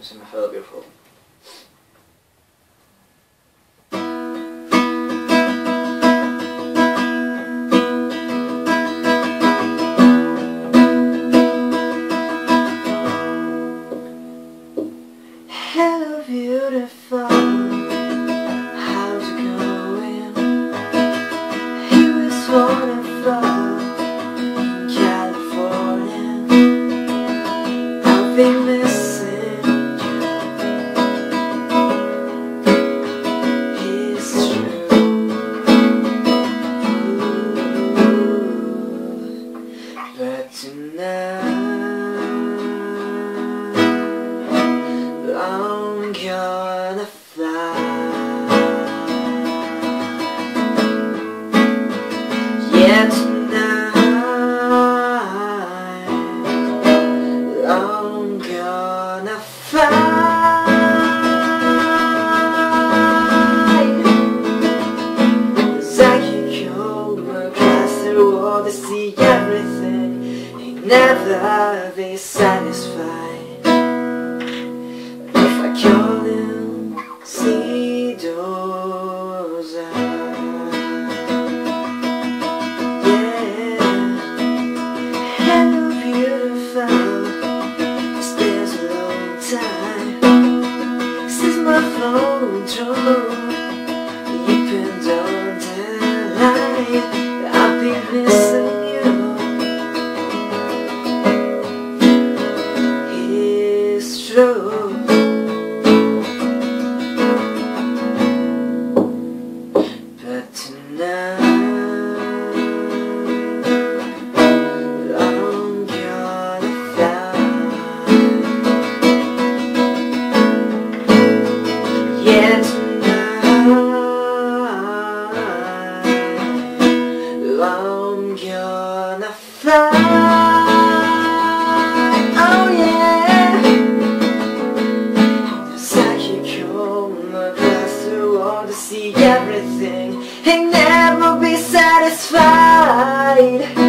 syns I'm hella beautiful. Hello beautiful, how's it going? You was wonderful in California. I've been missing you, it's true. But tonight I'm gonna fly. Yeah, tonight I'm gonna fly. 'Cause I can come across the world to see everything and never be satisfied. Couldn't see those eyes. Yeah. Hello beautiful, it's been a long time since my phone drove. You've been on the line, I've been missing you. It's true. But tonight I'm gonna fly. Yeah, tonight I'm gonna fly. Oh yeah, 'cause I can come across the world to see everything and never be satisfied.